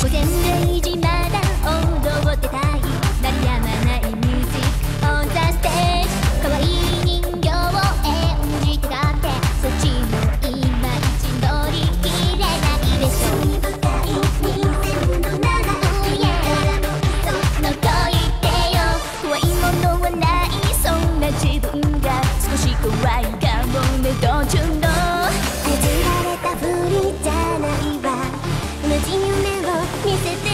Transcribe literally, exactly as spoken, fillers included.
午前れいじまだ踊ってたい鳴りやまないミュージックオンザステージ可愛い人形を演じてたってそっちもいまいち乗り切れないでしょ深いにせんのなら覗いてよ怖いものはないそんな自分が少し怖いかもね道中のねじられたふりじゃないわ同じ夢を見せて